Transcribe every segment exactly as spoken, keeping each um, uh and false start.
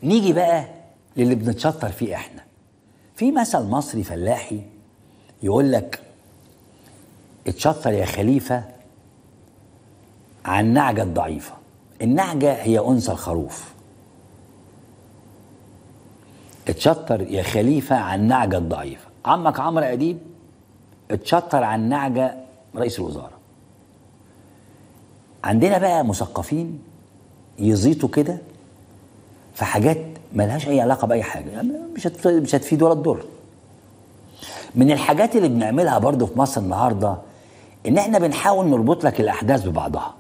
نيجي بقى للي بنتشطر فيه احنا. في مثل مصري فلاحي يقول لك اتشطر يا خليفة عن النعجة الضعيفة. النعجة هي أنثى الخروف. اتشطر يا خليفة عن النعجة الضعيفة. عمك عمرو أديب اتشطر عن نعجة رئيس الوزراء. عندنا بقى مثقفين يزيطوا كده في حاجات ملهاش أي علاقة بأي حاجة، يعني مش مش هتفيد ولا تضر. من الحاجات اللي بنعملها برضو في مصر النهارده إن إحنا بنحاول نربط لك الأحداث ببعضها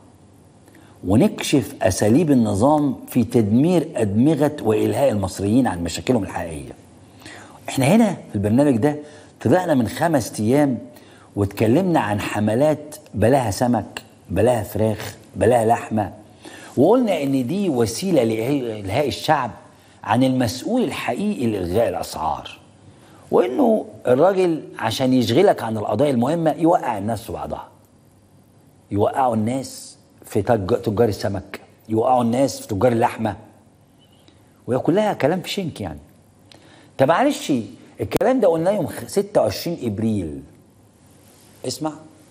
ونكشف أساليب النظام في تدمير أدمغة وإلهاء المصريين عن مشاكلهم الحقيقية. إحنا هنا في البرنامج ده طلعنا من خمس أيام واتكلمنا عن حملات بلاها سمك، بلاها فراخ، بلاها لحمة، وقلنا إن دي وسيلة لإلهاء الشعب عن المسؤول الحقيقي لإلغاء الأسعار، وإنه الراجل عشان يشغلك عن القضايا المهمة يوقع الناس في بعضها. يوقعوا الناس في تجار السمك، يوقعوا الناس في تجار اللحمة، وهي كلها كلام في شنك يعني. طب معلش الكلام ده قلناه يوم ستة وعشرين ابريل. اسمع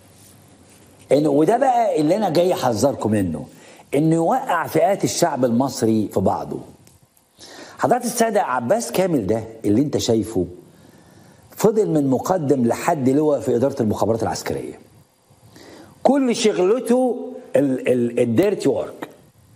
إنه وده بقى اللي أنا جاي أحذركم منه، إنه يوقع فئات الشعب المصري في بعضه. حضرات السادة، عباس كامل ده اللي أنت شايفه فضل من مقدم لحد لواء في إدارة المخابرات العسكرية. كل شغلته الديرتي وورك،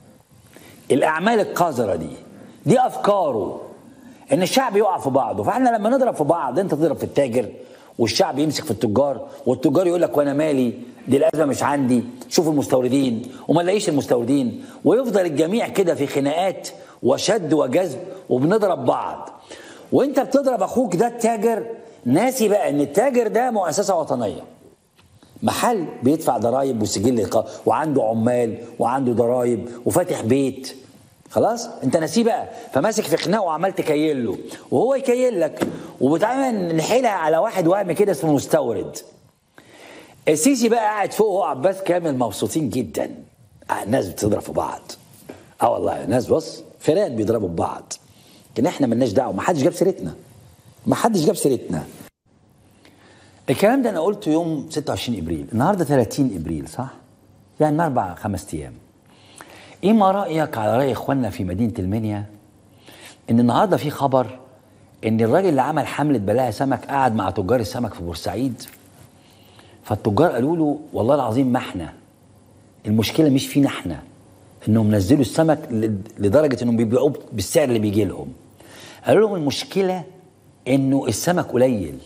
الأعمال القذرة دي دي أفكاره إن الشعب يقع في بعضه. فإحنا لما نضرب في بعض، أنت تضرب في التاجر والشعب يمسك في التجار، والتجار يقول لك وأنا مالي، دي الأزمة مش عندي، شوف المستوردين وما نلاقيش المستوردين، ويفضل الجميع كده في خناقات وشد وجذب وبنضرب بعض. وأنت بتضرب أخوك ده التاجر ناسي بقى إن التاجر ده مؤسسة وطنية، محل بيدفع ضرايب وسجل وعنده عمال وعنده ضرايب وفاتح بيت. خلاص انت ناسيه بقى، فماسك في خناقه وعمال تكيل له وهو يكيل لك، وبتعمل نحيلها على واحد وهم كده اسمه مستورد. السيسي بقى قاعد فوق هو عباس كامل مبسوطين جدا. آه الناس بتضرب في بعض. اه والله الناس بص فراد بيضربوا في بعض، لكن احنا مالناش دعوه، ما حدش جاب سيرتنا، ما حدش جاب سيرتنا. الكلام ده انا قلته يوم ستة وعشرين ابريل، النهارده ثلاثين ابريل صح؟ يعني من اربع خمس ايام. ايه ما رايك على راي اخواننا في مدينه المنيا ان النهارده في خبر ان الراجل اللي عمل حمله بلاها سمك قعد مع تجار السمك في بورسعيد، فالتجار قالوا له والله العظيم ما احنا المشكله مش فينا احنا انهم نزلوا السمك لدرجه انهم بيبيعوه بالسعر اللي بيجي لهم. قالوا لهم المشكله انه السمك قليل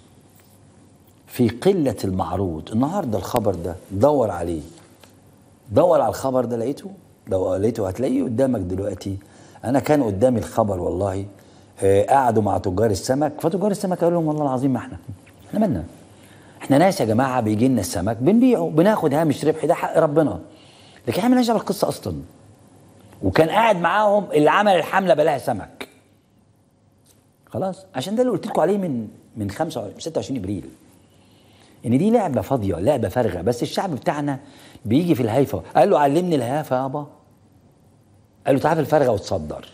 في قلة المعروض. النهارده الخبر ده دور عليه، دور على الخبر ده، لقيته؟ لو لقيته هتلاقيه قدامك دلوقتي. انا كان قدامي الخبر والله. آه قعدوا مع تجار السمك، فتجار السمك قالوا لهم والله العظيم ما احنا احنا مالنا، احنا ناس يا جماعه بيجي لنا السمك بنبيعه بناخد هامش ربح، ده حق ربنا، لكن احنا مالناش دعوه بالقصه اصلا. وكان قاعد معاهم اللي عمل الحمله بلاها سمك. خلاص عشان ده اللي قلت لكم عليه من من ستة وعشرين ابريل، ان دي لعبه فاضيه، لعبه فارغه. بس الشعب بتاعنا بيجي في الهيفه. قال له علمني الهيافه يابا، قال له تعال في الفارغه وتصدر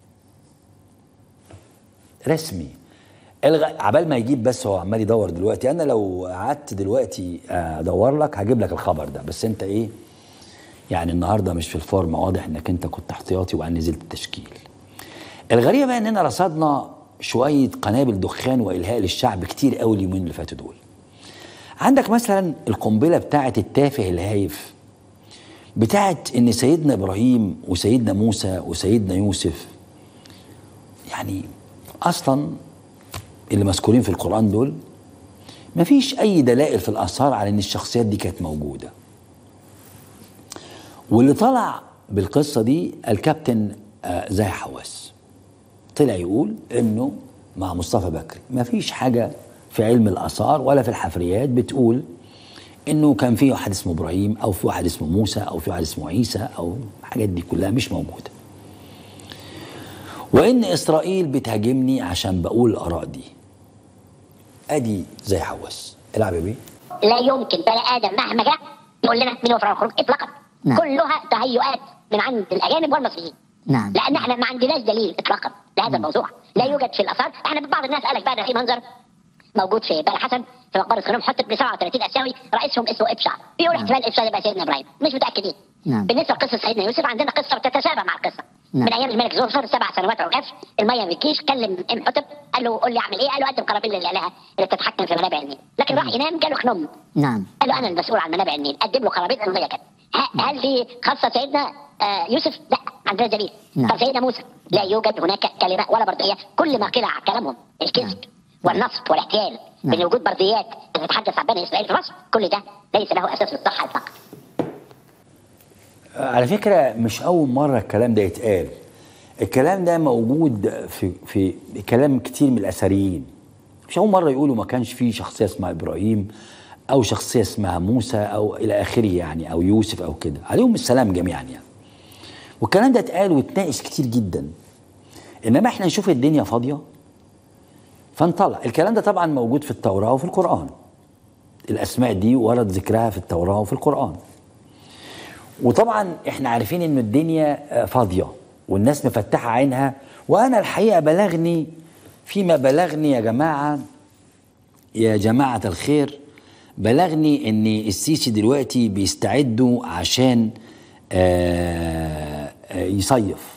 رسمي. الغ... عبال ما يجيب، بس هو عمال يدور دلوقتي. انا لو قعدت دلوقتي ادور لك هجيب لك الخبر ده، بس انت ايه يعني النهارده مش في الفورمه، واضح انك انت كنت احتياطي وان نزلت التشكيل. الغريبه بقى اننا رصدنا شويه قنابل دخان والهاء للشعب كتير قوي اليومين اللي فاتوا دول. عندك مثلا القنبله بتاعه التافه الهايف بتاعه ان سيدنا ابراهيم وسيدنا موسى وسيدنا يوسف، يعني اصلا اللي مذكورين في القران دول مفيش اي دلائل في الاثار على ان الشخصيات دي كانت موجوده. واللي طلع بالقصه دي الكابتن آه زاهي حواس، طلع يقول انه مع مصطفى بكري مفيش حاجه في علم الآثار ولا في الحفريات بتقول إنه كان في واحد اسمه إبراهيم أو في واحد اسمه موسى أو في واحد اسمه عيسى، أو الحاجات دي كلها مش موجودة. وإن إسرائيل بتهاجمني عشان بقول الآراء دي. أدي زي حواس. العب يا بيه. لا يمكن بني آدم مهما جاء يقول لنا مين هو فرعون الخروج إطلاقا. كلها تهيؤات من عند الأجانب والمصريين. نعم. لان احنا ما عندناش دليل اطلاقا لهذا الموضوع، لا يوجد في الاثار. احنا بعض الناس قال لك بقى ده في منظر موجود في بني حسن في مقبره خنوم، حط ب سبعة وثلاثين اسيوي رئيسهم اسمه ابشع، بيقول نعم. احتمال ابشع يبقى سيدنا ابراهيم، مش متاكدين. نعم. بالنسبه لقصه سيدنا يوسف عندنا قصه بتتشابه مع القصه. نعم. من ايام الملك زوفر سبع سنوات عجاف، الميه ما بتجيش، كلم ام حتب قال له قول لي اعمل ايه؟ قال له قدم قرابين للالهه اللي بتتحكم في منابع النيل، لكن راح ينام جاله خنوم. نعم. قال له انا المسؤول عن منابع النيل، قدم له قرابين الميه كده. هل دي خاصه سيدنا آه يوسف؟ لا، عندنا دليل. نعم. طب سيدنا موسى لا يوجد هناك كلمه ولا برديه، كل ما قيل عن كلامهم الكذب نعم. والنصب والاحتيال، نعم. بان وجود برديات تتحدث عن بني اسرائيل في مصر، كل ده ليس له اساس في الصحه اطلاقا. على فكرة مش أول مرة الكلام ده يتقال، الكلام ده موجود في في كلام كتير من الأثريين. مش أول مرة يقولوا ما كانش فيه شخصية اسمها إبراهيم أو شخصية اسمها موسى أو إلى آخره يعني، أو يوسف أو كده، عليهم السلام جميعا يعني. والكلام ده اتقال واتناقش كتير جدا، إنما إحنا نشوف الدنيا فاضية فنطلع. الكلام ده طبعا موجود في التوراة وفي القرآن، الأسماء دي ورد ذكرها في التوراة وفي القرآن. وطبعا احنا عارفين ان الدنيا فاضيه والناس مفتحه عينها. وانا الحقيقه بلغني فيما بلغني يا جماعه يا جماعه الخير، بلغني ان السيسي دلوقتي بيستعدوا عشان آآ آآ يصيف.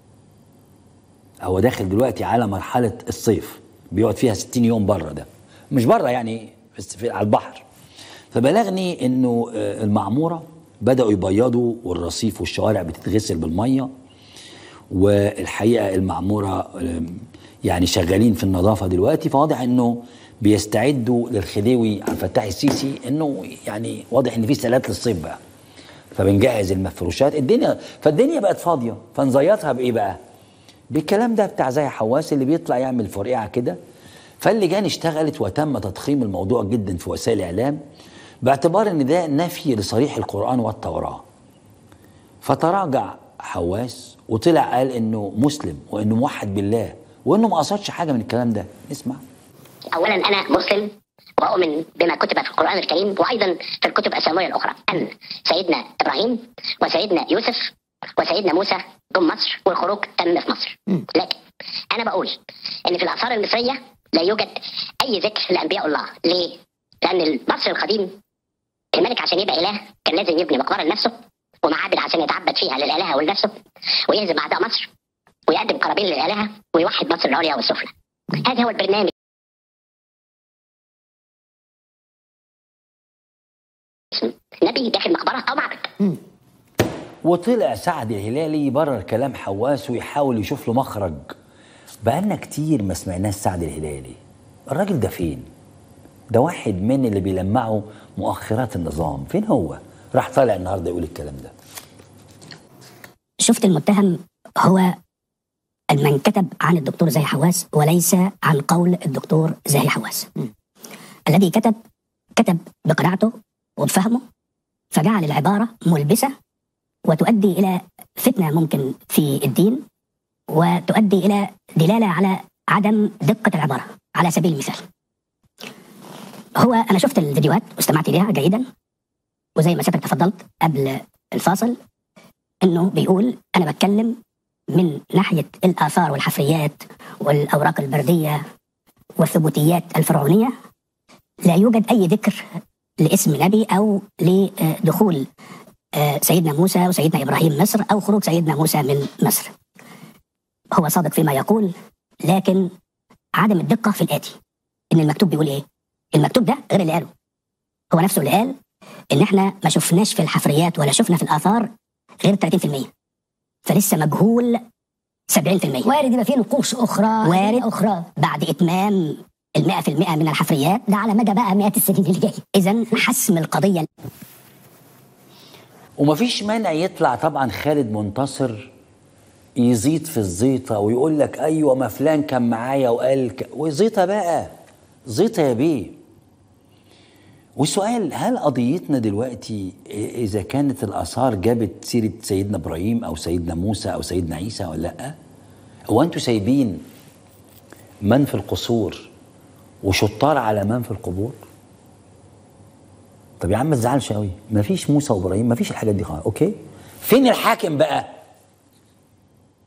هو داخل دلوقتي على مرحله الصيف، بيقعد فيها ستين يوم بره، ده مش بره يعني في على البحر. فبلغني انه المعموره بدأوا يبيضوا والرصيف والشوارع بتتغسل بالمية، والحقيقة المعمورة يعني شغالين في النظافة دلوقتي. فواضح انه بيستعدوا للخديوي عبد الفتاح السيسي، انه يعني واضح ان في سلات للصيف بقى، فبنجهز المفروشات الدنيا. فالدنيا بقت فاضية، فنزيطها بايه بقى؟ بالكلام ده بتاع زي حواس اللي بيطلع يعمل فرقعة كده. فاللجان اشتغلت وتم تضخيم الموضوع جدا في وسائل الاعلام، باعتبار ان ده نفي لصريح القرآن والتوراة. فتراجع حواس وطلع قال انه مسلم وانه موحد بالله وانه ما قصدش حاجه من الكلام ده. اسمع. اولا انا مسلم واؤمن بما كتب في القرآن الكريم وايضا في الكتب السماويه الاخرى، ان سيدنا ابراهيم وسيدنا يوسف وسيدنا موسى جم مصر والخروج تم في مصر. لكن انا بقول ان في الاثار المصريه لا يوجد اي ذكر لانبياء الله. ليه؟ لان مصر القديم الملك عشان يبقى اله كان لازم يبني مقبره لنفسه ومعابد عشان يتعبد فيها للالهه ولنفسه، ويهزم اعداء مصر ويقدم قرابين للالهه ويوحد مصر العليا والسفلى. هذا هو البرنامج. نبي داخل مقبره او معبد. وطلع سعد الهلالي يبرر كلام حواس ويحاول يشوف له مخرج. بقالنا كتير ما سمعناش سعد الهلالي. الراجل ده فين؟ ده واحد من اللي بيلمعوا مؤخرات النظام. فين هو؟ راح طالع النهارده يقول الكلام ده. شفت المتهم هو من كتب عن الدكتور زاهي حواس وليس عن قول الدكتور زاهي حواس. م. الذي كتب كتب بقناعته وبفهمه، فجعل العبارة ملبسة وتؤدي إلى فتنة ممكن في الدين، وتؤدي إلى دلالة على عدم دقة العبارة. على سبيل المثال، هو أنا شفت الفيديوهات واستمعت إليها جيدا، وزي ما سبق تفضلت قبل الفاصل إنه بيقول أنا بتكلم من ناحية الآثار والحفريات والأوراق البردية والثبوتيات الفرعونية، لا يوجد أي ذكر لاسم نبي أو لدخول سيدنا موسى وسيدنا إبراهيم مصر أو خروج سيدنا موسى من مصر. هو صادق فيما يقول، لكن عدم الدقة في الآتي، إن المكتوب بيقول إيه؟ المكتوب ده غير اللي قاله. هو نفسه اللي قال إن إحنا ما شفناش في الحفريات ولا شفنا في الآثار غير ثلاثين بالمئة، فلسه مجهول سبعين بالمئة. وارد يبقى فيه نقوش أخرى وارد أخرى بعد إتمام المئة في المئة من الحفريات، ده على مدى بقى مئات السنين اللي جاية. إذن حسم القضية. ومفيش مانع يطلع طبعا خالد منتصر يزيط في الزيطة ويقول لك أيوة ما فلان كان معايا وقال ك... وزيطة بقى، زيطة يا بيه. والسؤال، هل قضيتنا دلوقتي إذا كانت الآثار جابت سيرة سيدنا إبراهيم أو سيدنا موسى أو سيدنا عيسى ولا لأ؟ هو أنتوا سايبين من في القصور وشطار على من في القبور؟ طب يا عم ما تزعلش قوي، مفيش موسى وإبراهيم، مفيش الحاجات دي خالص، أوكي؟ فين الحاكم بقى؟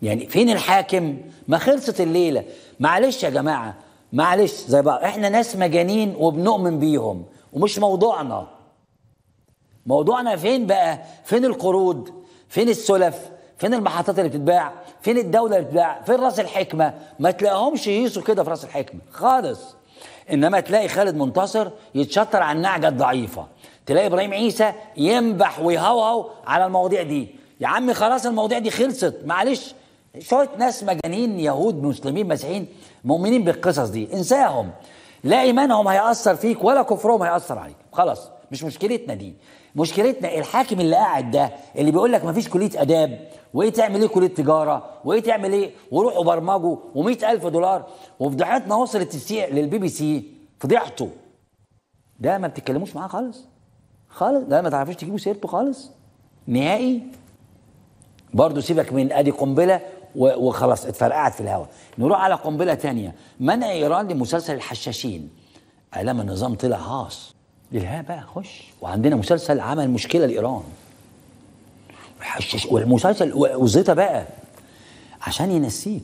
يعني فين الحاكم؟ ما خلصت الليله. معلش يا جماعه، معلش زي بعض، احنا ناس مجانين وبنؤمن بيهم ومش موضوعنا. موضوعنا فين بقى؟ فين القروض؟ فين السلف؟ فين المحطات اللي بتتباع؟ فين الدوله اللي بتتباع؟ فين راس الحكمه؟ ما تلاقيهمش يهيصوا كده في راس الحكمه خالص. انما تلاقي خالد منتصر يتشطر على النعجه الضعيفه، تلاقي ابراهيم عيسى ينبح ويهوهو على المواضيع دي. يا عم خلاص المواضيع دي خلصت، معلش. شويه ناس مجانين، يهود مسلمين مسيحيين مؤمنين بالقصص دي، انساهم. لا ايمانهم هيأثر فيك ولا كفرهم هيأثر عليك، خلاص مش مشكلتنا دي. مشكلتنا الحاكم اللي قاعد ده اللي بيقول لك مفيش كليه اداب، وايه تعمل ايه كليه تجاره، وايه تعمل ايه، وروحوا برمجوا ومئة ألف دولار، وفضيحتنا وصلت السي للبي بي سي، فضيحته. ده ما بتتكلموش معاه خالص خالص، ده ما تعرفوش تجيبوا سيرته خالص نهائي. برضه سيبك من ادي قنبله وخلاص اتفرقعت في الهواء. نروح على قنبله ثانيه، منع ايران لمسلسل الحشاشين. اعلام النظام طلع هاص للها بقى خش. وعندنا مسلسل عمل مشكله لايران، والمسلسل وزيطه بقى عشان ينسيك.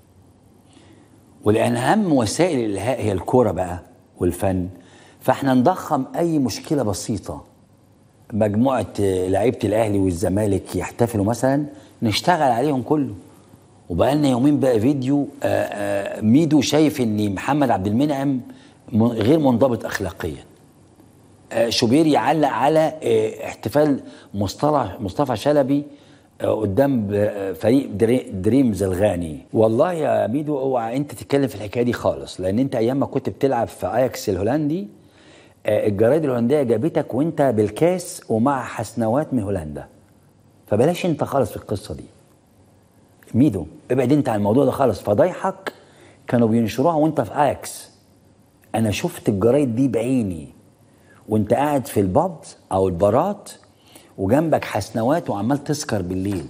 ولان اهم وسائل الالهاء هي الكوره بقى والفن، فاحنا نضخم اي مشكله بسيطه. مجموعه لعيبه الاهلي والزمالك يحتفلوا مثلا، نشتغل عليهم كله. وبقى لنا يومين بقى فيديو آآ آآ ميدو شايف ان محمد عبد المنعم غير منضبط اخلاقيا. شوبير يعلق على احتفال مصطفى مصطفى شلبي قدام فريق دريمز الغاني. والله يا ميدو اوعى انت تتكلم في الحكايه دي خالص، لان انت ايام ما كنت بتلعب في اياكس الهولندي الجرايد الهولنديه جابتك وانت بالكاس ومع حسنوات من هولندا، فبلاش انت خالص في القصه دي. ميدو ابعد انت عن الموضوع ده خالص. فضايحك كانوا بينشروها وانت في اياكس، انا شفت الجرايد دي بعيني وانت قاعد في الباب او البارات وجنبك حسنوات وعمال تسكر بالليل.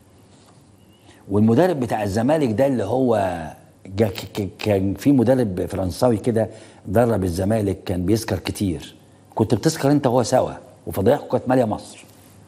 والمدرب بتاع الزمالك ده اللي هو كان في مدرب فرنساوي كده درب الزمالك كان بيسكر كتير، كنت بتسكر انت وهو سوا، وفضايحكم كانت ماليه مصر.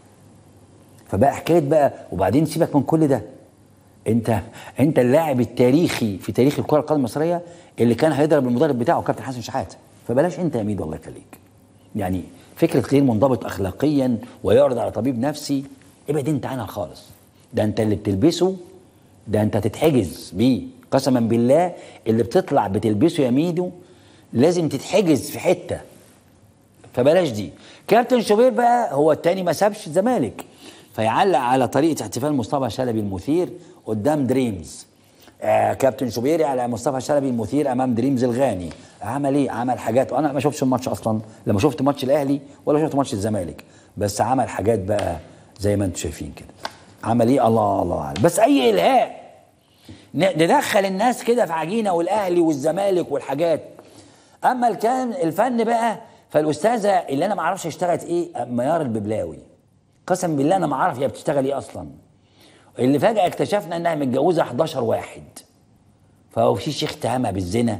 فبقى حكايه بقى. وبعدين سيبك من كل ده، انت انت اللاعب التاريخي في تاريخ الكره القدم المصريه اللي كان هيضرب المدرب بتاعه كابتن حسن شحاته. فبلاش انت يا ميدو الله يخليك. يعني فكره غير منضبط اخلاقيا ويعرض على طبيب نفسي، ابعد انت عنها خالص. ده انت اللي بتلبسه ده انت تتحجز بيه قسما بالله. اللي بتطلع بتلبسه يا ميدو لازم تتحجز في حته، فبلاش دي. كابتن شوبير بقى هو التاني ما سابش الزمالك، فيعلق على طريقه احتفال مصطفى شلبي المثير قدام دريمز. آه كابتن شوبيري على مصطفى شلبي المثير امام دريمز الغاني. عمل ايه؟ عمل حاجات، وانا ما شفتش الماتش اصلا، لما شفت ماتش الاهلي ولا شفت ماتش الزمالك، بس عمل حاجات بقى زي ما انتم شايفين كده. عمل ايه؟ الله الله عالم. بس اي الهاء ندخل الناس كده في عجينه، والاهلي والزمالك والحاجات. اما الكلام الفن بقى، فالاستاذه اللي انا ما اعرفش اشتغلت ايه ميار الببلاوي، قسم بالله انا ما اعرف هي بتشتغل ايه اصلا، اللي فجاه اكتشفنا انها متجوزه حداشر واحد. فهو في شيخ اتهمها بالزنا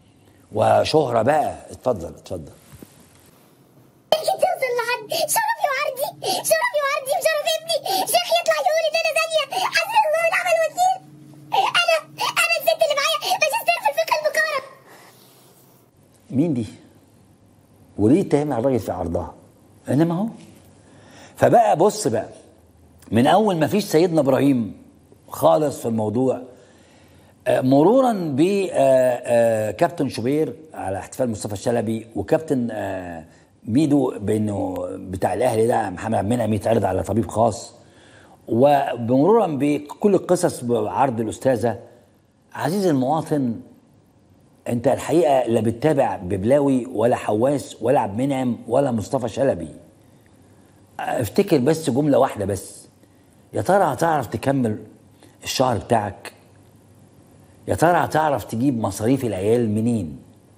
وشهره بقى. اتفضل اتفضل. توصل لحد شرفي وعرضي، شرفي وعرضي وشرف ابني، شيخ يطلع يقول ان انا زانيه، حسبي الله ونعم الوكيل. انا انا الست اللي معايا ماجستير في الفقه المقارن. مين دي؟ وليه تهم الراجل في عرضها؟ انما هو فبقى بص بقى، من اول ما فيش سيدنا ابراهيم خالص في الموضوع، مرورا بكابتن شوبير على احتفال مصطفى الشلبي، وكابتن ميدو بانه بتاع الاهلي ده محمد عبد المنعم يتعرض على طبيب خاص، ومرورا بكل القصص بعرض الاستاذه. عزيزي المواطن، انت الحقيقه لا بتتابع ببلاوي ولا حواس ولا عبد المنعم ولا مصطفى شلبي. افتكر بس جمله واحده بس، يا ترى هتعرف تكمل الشهر بتاعك؟ يا ترى هتعرف تجيب مصاريف العيال منين؟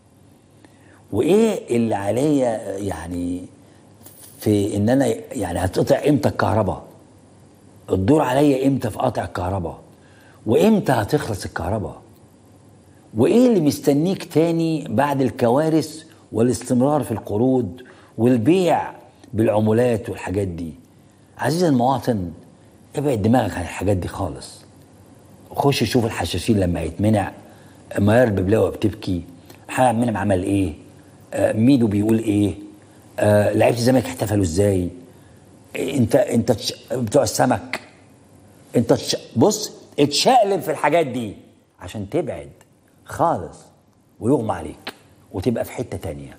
وايه اللي عليا يعني في ان انا يعني هتقطع امتى الكهرباء؟ الدور عليا امتى في قطع الكهرباء؟ وامتى هتخلص الكهرباء؟ وايه اللي مستنيك تاني بعد الكوارث والاستمرار في القروض والبيع بالعمولات والحاجات دي؟ عزيزي المواطن، ابعد دماغك عن الحاجات دي خالص. خش شوف الحشاشين لما يتمنع، ميار الببلاوي بتبكي، محمد عبد المنعم عمل ايه، آه ميدو بيقول ايه، آه لعيبه الزمالك احتفلوا ازاي، انت انت تش... بتوع السمك، انت تش... بص اتشقلب في الحاجات دي عشان تبعد خالص ويغمى عليك وتبقى في حته تانيه.